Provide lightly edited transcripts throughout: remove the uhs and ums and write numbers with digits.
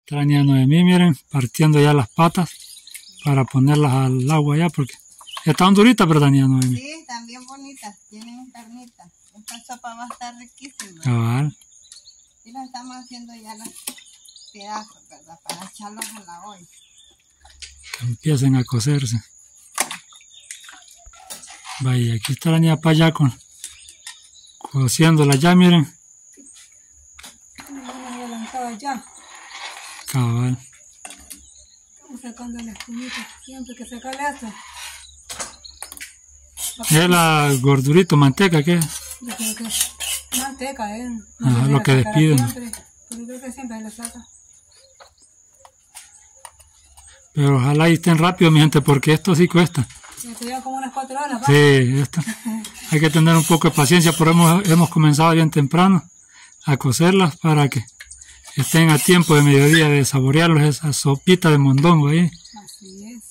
Está la niña Noemí, miren, partiendo ya las patas para ponerlas al agua ya, porque ya están duritas, ¿verdad, niña Noemí? Sí, están bien bonitas, tienen carnita. Esta sopa va a estar riquísima. Cabal. Y las estamos haciendo ya los pedazos, ¿verdad? Para echarlos a la olla. Empiecen a cocerse. Vaya, aquí está la niña para allá cociéndola ya, miren. Ya. Cabal. Estamos sacando la espumita, siempre que sacarle esto. Es la gordurito, manteca, ¿qué es? Yo creo que es manteca, ¿eh? Ajá, lo que despiden. Siempre, pero creo que siempre lo saca. Pero ojalá y estén rápido, mi gente, porque esto sí cuesta. Esto lleva como unas 4 horas, ¿va? Sí, esto. Hay que tener un poco de paciencia, pero hemos comenzado bien temprano a cocerlas para que estén a tiempo de mediodía de saborearlos, esa sopita de mondongo ahí. Así es.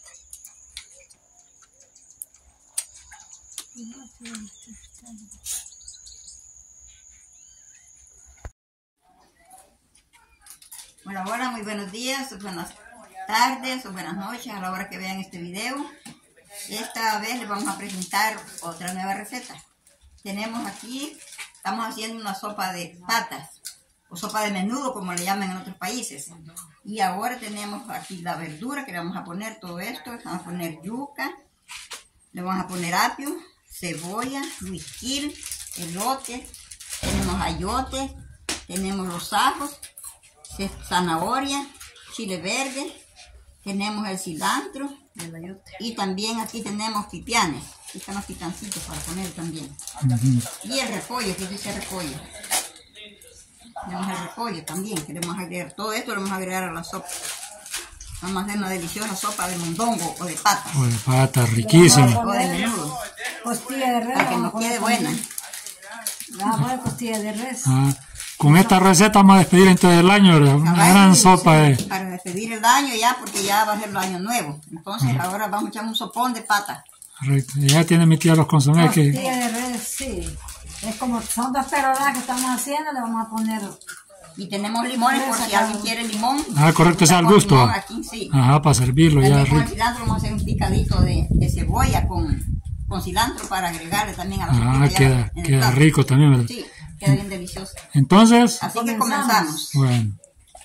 Bueno, ahora muy buenos días, buenas tardes o buenas noches a la hora que vean este video. Esta vez les vamos a presentar otra nueva receta. Tenemos aquí, estamos haciendo una sopa de patas o sopa de menudo, como le llaman en otros países. Y ahora tenemos aquí la verdura que le vamos a poner todo esto. Le vamos a poner yuca, le vamos a poner apio, cebolla, huiquil, elote, tenemos ayote, tenemos los ajos, zanahoria, chile verde, tenemos el cilantro y también aquí tenemos pipianes. Aquí están los picancitos para poner también. Y el repollo, que dice repollo. Tenemos el repollo también, queremos agregar todo esto, lo vamos a agregar a la sopa. Vamos a hacer una deliciosa sopa de mondongo o de patas. O de patas, riquísima. O de menudo. Costilla de res. Para que nos quede buena. Vamos a poner costilla de res. Ah, con esta receta vamos a despedir entonces el año, ¿verdad? Una gran sopa de... Para despedir el año ya, porque ya va a ser el año nuevo. Entonces ahora vamos a echar un sopón de patas. Correcto. Ya tiene mi tía los consomés que... Costilla de res, sí. Es como son 2 peroradas que estamos haciendo, le vamos a poner... Y tenemos limones por si alguien quiere limón. Ah, correcto, ese al gusto. Limón aquí, sí. Ajá, para servirlo ya También con el rico. cilantro vamos a hacer un picadito de cebolla con cilantro para agregarle también a la Ah, sopita ya en el queda plato. rico también, ¿verdad? Sí, queda bien delicioso. Entonces, Así que comenzamos. bueno.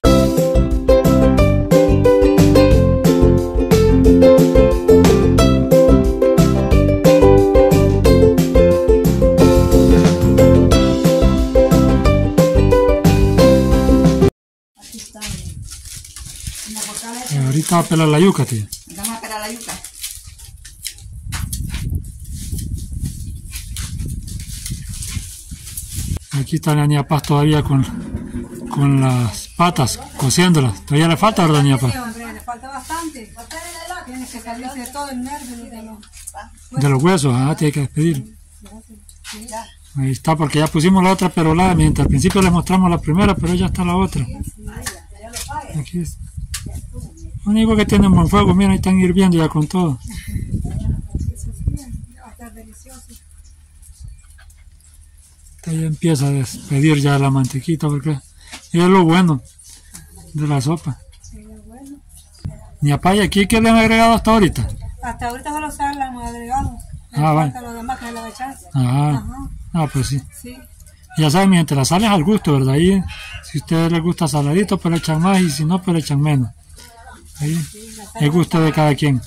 Aquí está. Ahorita va a pelar la yuca, tía. Vamos a pelar la yuca. Aquí está la niña Paz todavía con las patas, cociéndolas. Todavía le falta, ¿verdad, niña Paz? Sí, hombre, le falta bastante. Tienes que salirse de todo el nervio De los huesos, tiene que despedir. Ahí está, porque ya pusimos la otra perolada, mientras al principio les mostramos la primera, pero ya está la otra. Aquí es. Lo único que tienen buen fuego, miren, ahí están hirviendo ya con todo. Va a estar delicioso. Ya empieza a despedir ya la mantequita, porque es lo bueno de la sopa. Sí, bueno. Niña Paz, ¿y aquí qué le han agregado hasta ahorita? Hasta ahorita solo sal la hemos agregado. Ah, vale. Falta lo demás que se le va a echar. Ajá. Ah, pues sí. Sí. Ya saben, mi gente, la sal es al gusto, ¿verdad? Ahí, si a ustedes les gusta saladito, pues le echan más, y si no, pues le echan menos. Ahí, el gusto de cada quien.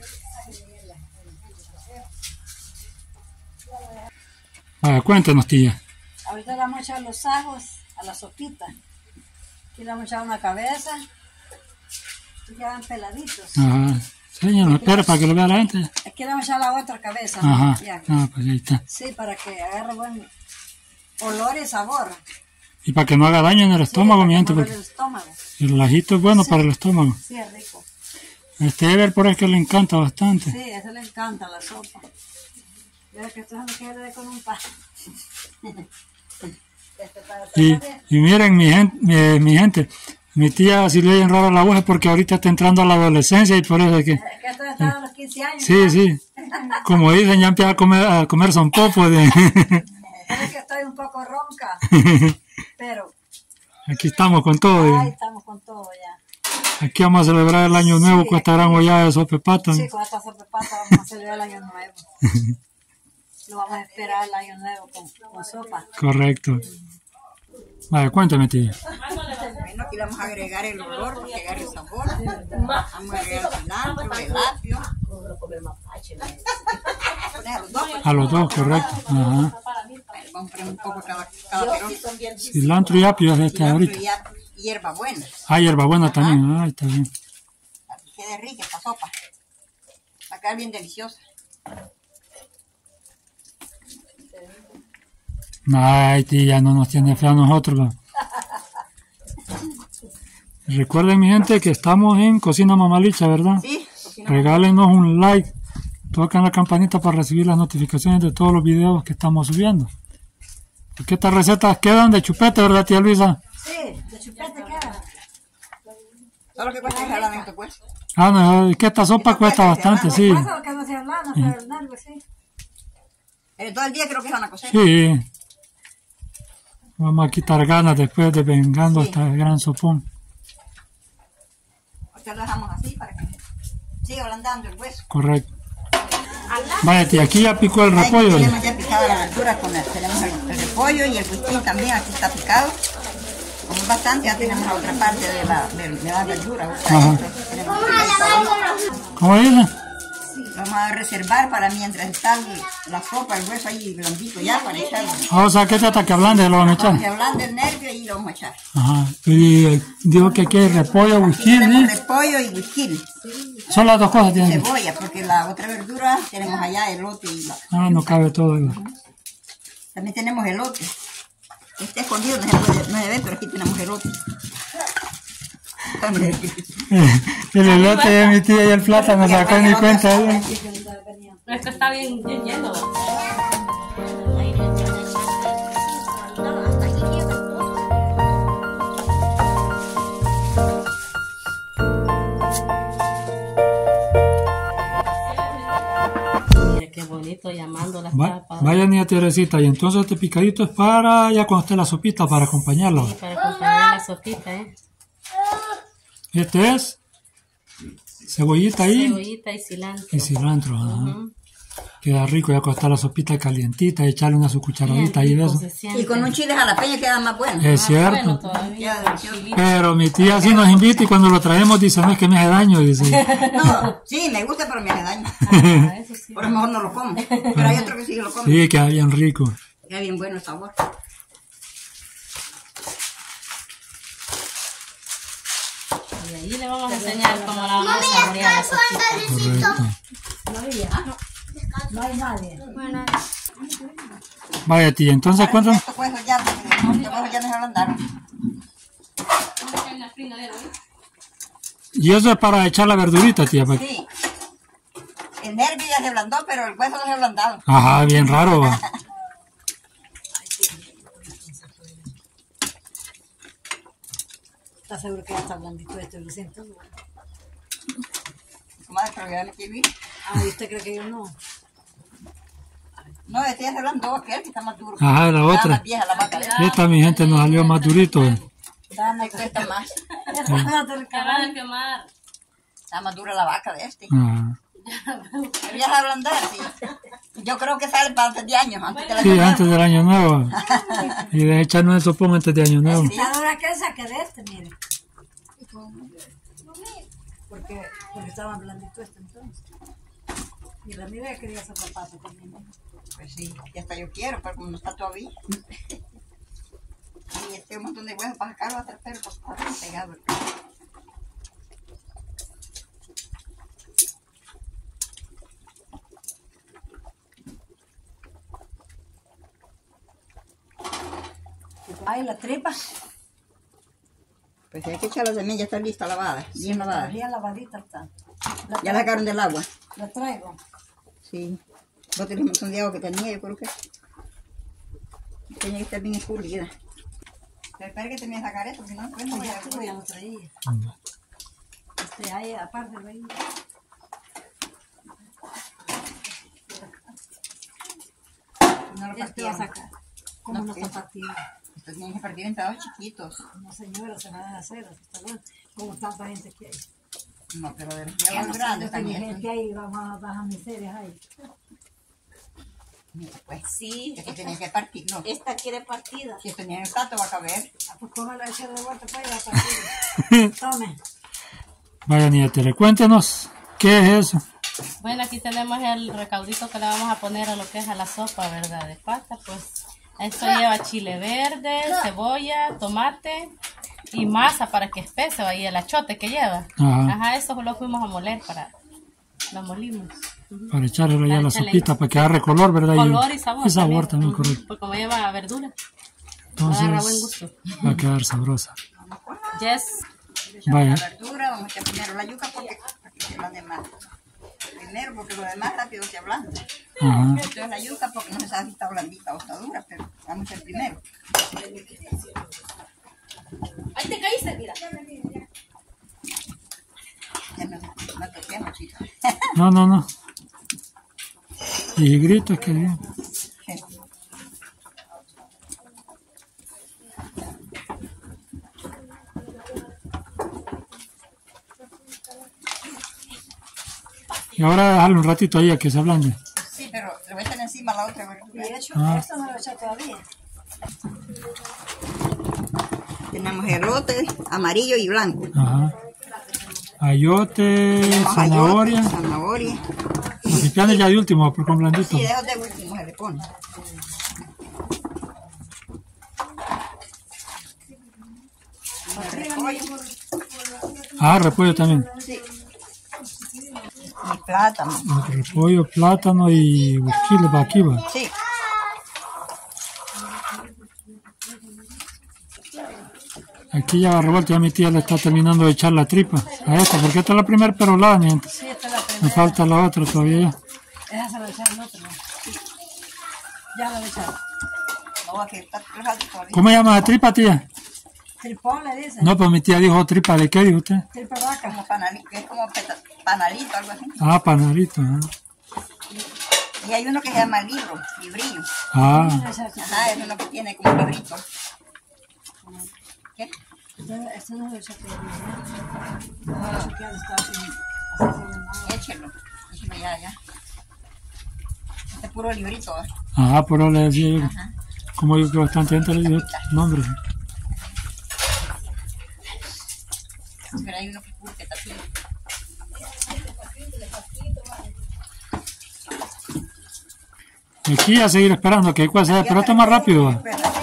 Cuéntenos, tía. Ahorita le vamos a echar los ajos a la sopita. Aquí le vamos a echar una cabeza. Y quedan peladitos. Ajá. Señor, espera para que lo vea la gente. Aquí le vamos a echar la otra cabeza. Ajá. Ya. Ah, pues ahí está. Sí, para que agarre buen olor y sabor. Y para que no haga daño en el estómago, mi Sí, gente, para que porque no le estómago. el ajito es bueno Sí. para el estómago. Sí, es rico. Ever por es que le encanta bastante. Sí, eso le encanta la sopa. Yo que esto se me quede con un pan. Y miren, mi gente, mi tía si le oyen raro la voz es porque ahorita está entrando a la adolescencia y por eso es que... Es que esto está a los 15 años. Sí, ¿no? sí. Como dicen, ya empieza a comer son popo de... Es que estoy un poco ronca, pero Aquí estamos con todo. ahí estamos con todo. todo ya. Aquí vamos a celebrar el año nuevo con esta gran olla de sopepata. Sí, con esta sopepata vamos a celebrar el año nuevo. Lo vamos a esperar el año nuevo con sopa. Correcto. Vale, cuéntame, tía. Bueno, aquí vamos a agregar el olor porque agarre el sabor. Vamos a agregar el cilantro, el apio. Poner a los dos. A los dos, correcto. Ajá. Vamos a poner un poco cada perón. Cilantro y apio es este ahorita. Cilantro y hierbabuena. Ah, hierbabuena también. Ah, está bien. Para que quede rica esta sopa. Va a quedar bien deliciosa. Ay, tía, no nos tiene fe a nosotros. Va. Recuerden, mi gente, que estamos en Cocina Mamalicha, ¿verdad? Sí. Regálenos un like. Tocan la campanita para recibir las notificaciones de todos los videos que estamos subiendo. Porque estas recetas quedan de chupete, ¿verdad, tía Luisa? Sí, de chupete queda. Solo que cuesta el lamento, pues. Ah, no, es que esta sopa cuesta bastante, sí. Pasa que no se habla, pero el nervio sí. Todo el día creo que es una coseta. Sí. Vamos a quitar ganas después de vengando Sí. esta gran sopón. Ahorita lo dejamos así para que siga ablandando el hueso. Correcto. Vaya, tía, aquí ya picó el repollo. Ahí tenemos ya picada la verdura, tenemos el repollo y el whisky también, aquí está picado. Como es bastante, ya tenemos la otra parte de la verdura. Ajá. ¿Cómo dice? Vamos a reservar para mientras está la sopa, el hueso ahí blandito ya para echarlo. Ah, o sea, que hasta que ablande lo van a echar. Vamos a ablande el nervio y lo vamos a echar. Ajá. Y dijo que aquí hay repollo, Aquí whisky, tenemos ¿eh? repollo y whisky. Son las dos cosas, tía. Cebolla, porque la otra verdura tenemos allá elote y Ah, no cabe todo. también tenemos elote. Este escondido no se ve, pero aquí tenemos elote. El elote de mi tía y el plátano no sacó ni cuenta. ¿Eh? Esto está bien lleno. Mira qué bonito llamando las tapas. Vaya, niña Teresita, y entonces este picadito es para, ya cuando esté la sopita, para acompañarlo. Sí, para acompañar la sopita, ¿eh? Este es cebollita ahí Cebollita y cilantro. y cilantro. Ajá. Queda rico ya cuando está la sopita calientita y echarle una su cucharadita ahí de eso. Y con un chile jalapeño queda más bueno. Es Bueno, cierto. todavía Ya, el chilito. Pero mi tía sí nos invita y cuando lo traemos dice, no es que me hace daño. Dice. No, sí, me gusta, pero me hace daño. Ah, eso sí. Por lo mejor no lo como. Pero hay otro que sí lo come. Sí, queda bien rico. Queda bien bueno el sabor. Y ahí le vamos a enseñar cómo la vamos a saborear la sopita. Correcto. No hay nadie. Vaya, tía, entonces cuéntanos. Estos huesos ya, porque estos huesos ya nos ablandaron. Y eso es para echar la verdurita, tía. Sí. El nervio ya se ablandó, pero el hueso no se ha ablandado. Ajá, bien raro. Va. ¿Estás seguro que ya está blandito esto? Lo siento. Comadre, pero ya no quiero ir. Ah, ¿y usted cree que yo no? No, este ya se ablandó, aquel que está más duro. Ajá, la Está otra. más vieja la vaca. Esta, mi gente, nos salió más durito. Me cuesta más. Se van a quemar. Está más dura la vaca de este. Ajá. Pero ya se va a ablandar, sí. Yo creo que sale para antes de años, antes de la Sí, comida. antes del año nuevo. Y de echarnos el sopón antes de año nuevo. La hora que saque de este, mire. Porque estaba blandito este entonces. Y Ramírez quería hacer zapato también. Pues sí, ya hasta yo quiero, pero como no está todavía. Y este un montón de huesos para sacarlo hasta el pelo, pues está bien pegado. Ay, la tripa. Pues hay que echar la semilla, ya está lista lavada, bien lavada. Bien lavadita está. Ya la sacaron del agua. La traigo. Sí. Vos tenés un montón de agua que tenía, yo creo que tenía que estar bien escurrida. Pero espera que termine de sacar esto, porque no, pues no voy a Esto ya lo traía. Este, ahí, aparte de ahí. No lo Este va a partieron. sacar. Como No, una sí. zapatilla. Tienen que partir en pedazos chiquitos. No, señora, se van a hacer. Está bueno. Como tanta gente que hay. No, pero de los pedazos grandes Hay también. gente ahí, vamos a bajar miserias ahí. Mira, pues, Sí, es que tienen que partirlo. esta quiere partida. Si esto ni en el plato va a caber. Pues cógelo y echar de vuelta para allá. Partida. Tome. Vaya, Nietere, cuéntenos, ¿qué es eso? Bueno, aquí tenemos el recaudito que le vamos a poner a lo que es a la sopa, ¿verdad? De pasta, pues. Esto lleva chile verde, cebolla, tomate y masa para que espese, ahí el achote que lleva. Ajá. Eso lo fuimos a moler lo molimos. Para echarle ya a la Échale. sopita, para que agarre color, ¿verdad? Color y sabor. Y sabor también, Ujú. correcto. Pues como lleva verdura, agarra buen Entonces, gusto. va a quedar sabrosa. Yes. Vaya. La verdura, vamos a echar primero la yuca porque se ablande más. Primero porque lo demás rápido se ablanda. Ajá. Entonces la yuca porque no se sabe si está blandita o está dura, pero vamos a hacer primero. Ahí te caíste, mira. Ya no toquemos, chicos. No. Y gritos que bien. Y ahora dejarle un ratito ahí a que se ablande. Sí, pero le voy a echar encima la otra verdura. Y hecho, Ah. esto no lo he hecho todavía. Tenemos elote amarillo y blanco. Ajá. Ayote, Tenemos zanahoria. ayote, zanahoria. Los pipianes ya de último, porque con blandito. Sí, de último se le pone. El repollo. Ah, repollo también. Sí. Y plátano. Repollo, plátano y chile para aquí va. Sí. Aquí ya va revuelto, ya mi tía le está terminando de echar la tripa a esta, porque esta es la primera perolada, mi gente. Sí, esta es la Me primera. falta la otra todavía. Esa se la echaron otro. Ya la echaron. No, aquí está alto todavía. ¿Cómo llama la tripa, tía? Tripón le dicen. No, pues mi tía dijo tripa, ¿de qué dijo usted? Tripa vaca. Como panalito, es como panalito, algo así. Ah, panarito. Y hay uno que se llama librillo. Ah, Ajá, es uno que tiene como un librito. ¿Qué? Esto no lo he hecho todavía. No lo he chequeado, está así se llama. Échelo ya. Este es puro librito. ajá, pero le decía yo, Ajá. como yo que bastante gente le dio nombre. Pero hay uno que es puro que está así. Y aquí a seguir esperando que cuál sea, pero esto es más rápido. Va.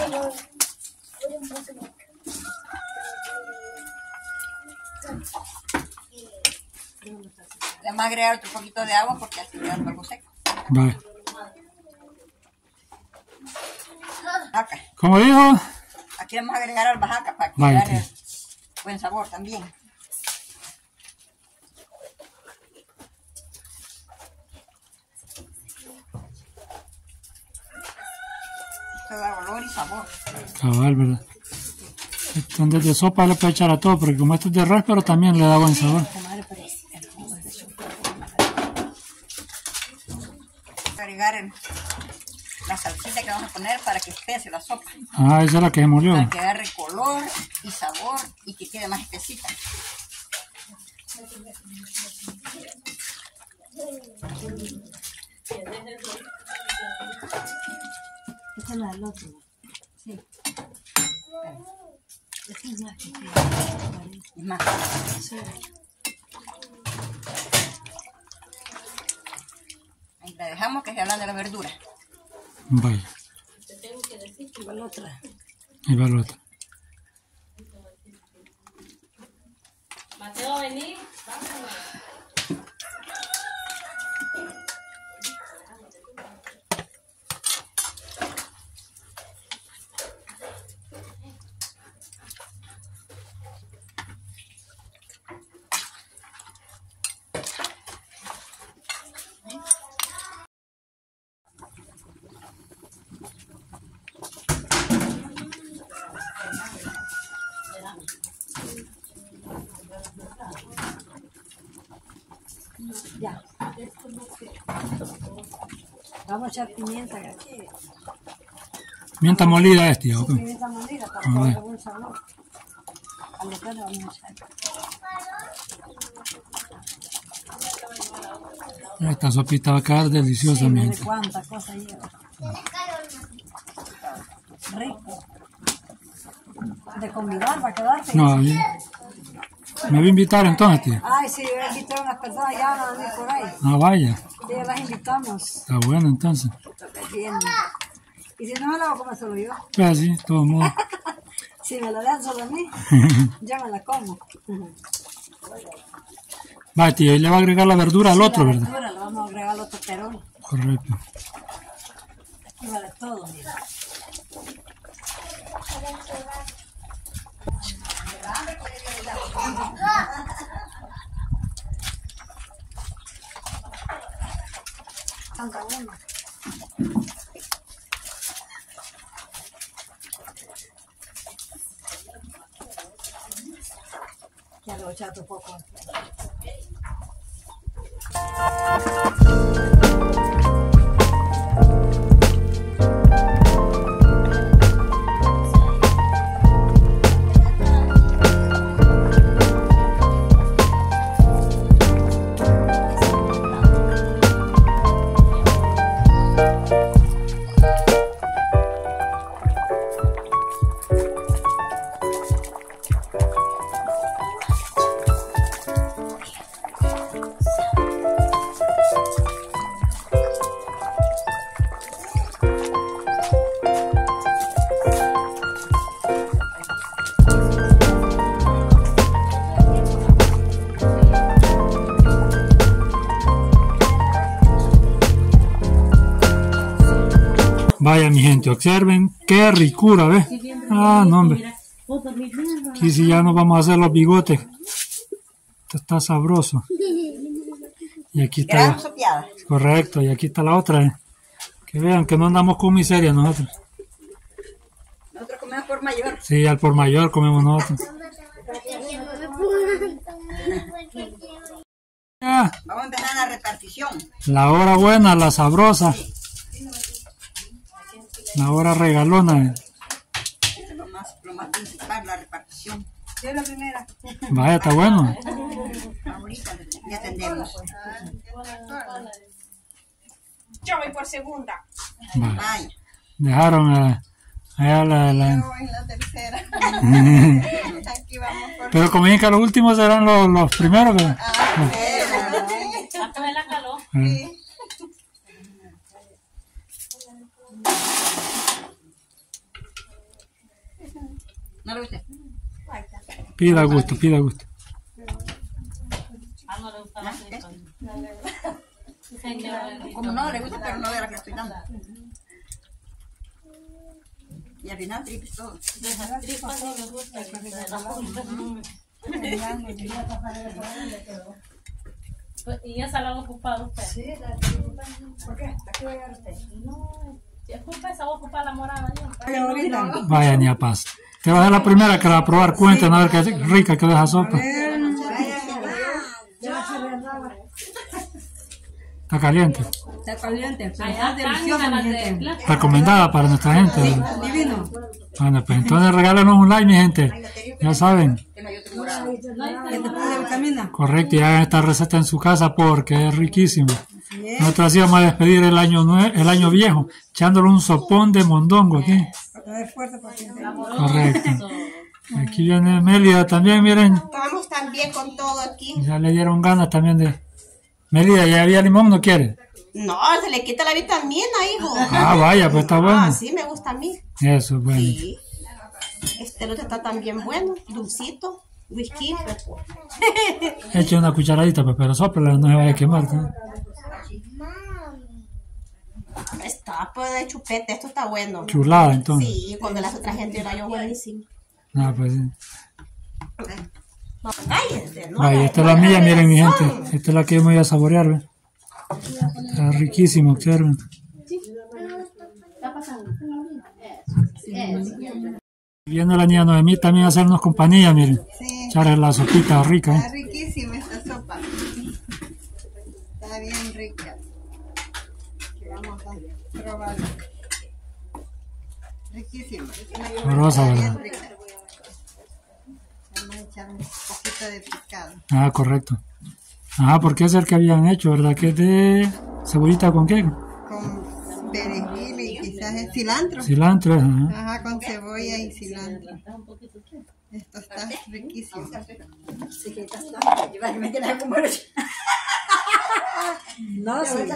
Le vamos a agregar otro poquito de agua porque así queda algo seco. Vale. Acá. Como dijo, Aquí vamos a agregar albahaca para que Vaya, darle tía. buen sabor también. Esto da olor y sabor. cabal, ¿verdad? Entonces de sopa le puede echar a todo, porque como esto es de res, pero también le da buen sabor. Agregar la salsita que vamos a poner para que espese la sopa. Ah, esa es la que se molió. Para que agarre color y sabor y que quede más espesita. Esta es la del otro. Sí. Esta es la que Y más. sí. Ahí la dejamos que se habla de la verdura. Vaya, Igual otra. ahí va la otra. Mateo, vení. Ya. Vamos a echar pimienta aquí. Mienta molida es, tío. ¿Ok? Pimienta molida para que ver. haga buen sabor. Al después le vamos a echar. Esta sopita va a quedar deliciosa, Sí, mi mire gente. cuánta cosa lleva. Rico. De convidar para quedarse. No, bien. Me voy a invitar entonces, tío. Ay, sí, yo invité a unas personas, ya van a venir por ahí. Ah, vaya. Sí, las invitamos. Está bueno entonces. Bien. Y si no me la voy a comer solo yo. Pues sí, de todos modos. Si me la dan solo a mí, yo me la como. Va, tío, y le va a agregar la verdura al otro, La ¿verdad? verdura le vamos a agregar al otro perón. Correcto. Y vale todo, mira. Tanta buena. Ya lo he echado un poco. Vaya, mi gente, observen qué ricura, ¿ves? Ah, no, hombre. Aquí sí ya nos vamos a hacer los bigotes. Esto está sabroso. Y aquí está Gran la, sopeada. correcto, y aquí está la otra, ¿eh? Que vean que no andamos con miseria nosotros. Nosotros comemos por mayor. Sí, al por mayor comemos nosotros. Ah, Vamos a empezar la repartición. la hora buena, la sabrosa. La hora regalona. Eso es lo más principal, la repartición. Yo la primera. Vaya, está bueno. Ahorita ya tendremos. Yo voy por segunda. Va. Vaya. Dejaron allá la... Yo en la tercera. Aquí vamos por... Pero como dicen que los últimos serán los primeros. ¿Verdad? Va a coger la calor. ¿No lo viste? Pida gusto, pida gusto. Ah, no le gusta la fritura. Sí, señor. Como no le gusta, pero no de la que estoy dando. Y al final tripes todo. De las tripas sí me gusta. De la punta. ¿Y esa la han ocupado usted? Sí, ¿por qué? ¿A qué va a llegar usted? No, es culpa esa, voy a ocupar la morada. Oye, ahorita. Vaya, ni a paz. Te va a ser la primera que la va a probar. Cuéntanos a ver qué rica que deja sopa. Está caliente. Está caliente, pero Allá está delicioso, están mi las de gente. plata. Recomendada para nuestra gente. Divino. Bueno, pues entonces regálanos un like, mi gente. Ya saben. Que no hay otro morado. ¿Qué te pone vitamina? Correcto, y hagan esta receta en su casa porque es riquísima. Nosotros íbamos a despedir el año viejo, echándole un sopón de mondongo aquí. Es fuerte porque... Correcto. Aquí viene Mélida también, miren. Vamos también con todo aquí. Ya le dieron ganas también de... Mélida, ¿ya había limón? ¿No quiere? No, se le quita la vitamina, hijo. Ah, vaya, pues está Ah, bueno. sí, me gusta a mí. Eso, bueno. Sí. Este otro está también bueno, dulcito, whisky. Eche una cucharadita, pues, pero sóplala, no se vaya a quemar. ¿No? Está pues de chupete, esto está bueno. Chulada, entonces. Sí, cuando las otras gente era yo buenísimo. Ah, pues sí. No, cállense, ¿no? Vaya, esta es la mía, miren, mi gente. Esta es la que yo me voy a saborear, ¿ves? Está riquísimo, observen. Viene la niña Noemí también a hacernos compañía, miren. Sí, Echarle la sopita rica, está ¿eh? riquísima esta sopa. Está bien rica. Que vamos a probar. Riquísima. Sabrosa, ¿verdad? Vamos a echar un poquito de picado. Ah, correcto. Ah, porque es el que habían hecho, ¿verdad? Que es de cebollita con qué? Con perejil y quizás es cilantro. Cilantro, ajá. Ajá, con cebolla y cilantro. Esto está riquísimo. No, sí.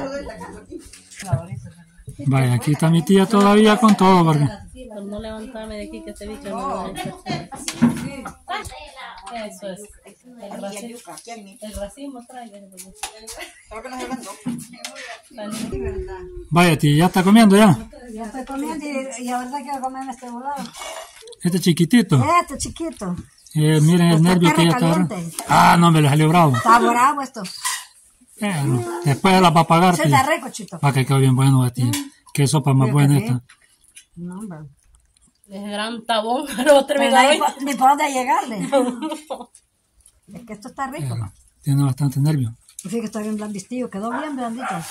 Vaya, aquí está mi tía todavía con todo, porque... Por no levantarme de aquí que este bicho no me deja. Eso es. El racismo trae. Vaya, tía, ¿ya está comiendo ya? Ya estoy comiendo y ahorita quiero comerme este volado. Este chiquitito. Este chiquito. Miren el Está nervio que ya está. caliente. Ah, no, me le salió bravo. Está bravo esto. Después la va a pagar, Se tía. está rico, chito. Para que quede bien bueno, tía. Qué sopa más buena sí. esta. No, hombre. Es gran tabón, pero termina hoy. Ni por dónde llegarle. Es que esto está rico. Tiene bastante nervio. Fíjate que está bien blandistillo. Quedó bien blandito. Ya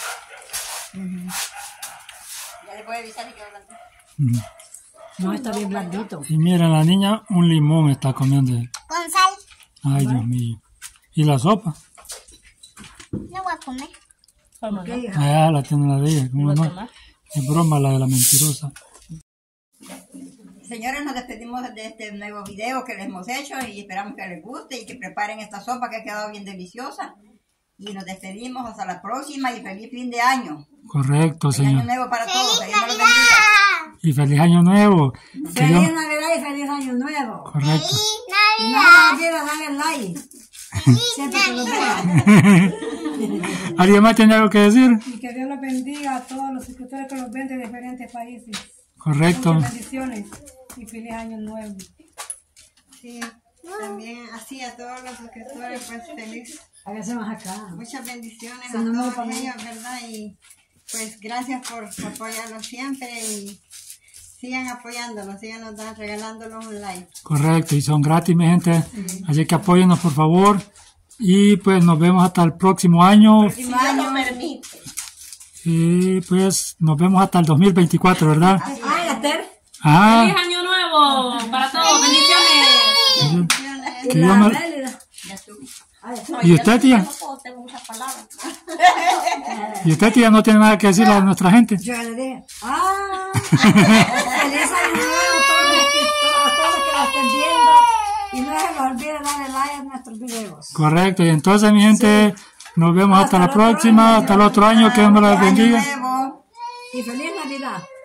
le voy a avisar que quedó blanco. No, está bien blandito. Y miren, la niña un limón está comiendo. Con sal. Ay, Dios mío. ¿Y la sopa? No voy a comer. ¿Cómo no? Ah, la tiene la de ella. ¿Cómo ¿Lo no? tomas? Es broma la de la mentirosa. Señores, nos despedimos de este nuevo video que les hemos hecho y esperamos que les guste y que preparen esta sopa que ha quedado bien deliciosa. Y nos despedimos hasta la próxima y feliz fin de año. Correcto, Feliz año señor. nuevo para todos. Que Dios me los bendiga. Y feliz año nuevo. Que Dios- Feliz Navidad y feliz Año Nuevo. Correcto. Y no se olviden darle like. Siempre que lo vean. ¿Alguien más tiene algo que decir? Y que Dios los bendiga a todos los suscriptores que los ven de diferentes países. Correcto. Muchas bendiciones y feliz año nuevo. Sí, también así a todos los suscriptores, pues feliz. Hágase más acá. Muchas bendiciones Sí, a no me todos parece. ellos, ¿verdad? Y pues gracias por apoyarlos siempre y sigan apoyándonos, síganos regalándonos un like. Correcto. Y son gratis, mi gente. Así que apóyennos, por favor. Y pues nos vemos hasta el próximo año. Si Dios lo permite. Y pues nos vemos hasta el 2024, ¿verdad? Ay, Esther. Ah, ¡Feliz año nuevo! Para todos, bendiciones. Y Que la Dios me- Mélida. No, ¿Y yo usted, no- tía? yo no puedo, tengo muchas palabras. y usted, tía, no tiene nada que decirle a nuestra gente. Yo ya le dije. ¡Ah! ¡Feliz Año Nuevo a todos los que lo estén viendo! Y no se les olvide darle like a nuestros videos. Correcto. Y entonces, mi gente, nos vemos hasta la el otro próxima, año. hasta el otro año. Que Dios me los Feliz año bendiga. nuevo. Y feliz Navidad.